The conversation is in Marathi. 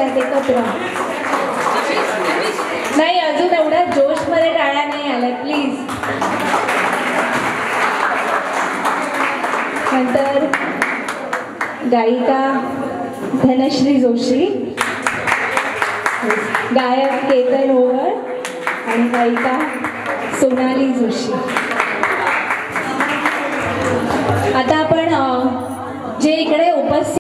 टाळ्यात एकत्र. नाही अजून एवढ्या जोशमध्ये टाळ्या नाही आल्या प्लीज. नंतर गायिका धनश्री जोशी, गायक केतन ओवर आणि गायिका सोनाली जोशी. आता आपण जे इकडे उपस्थित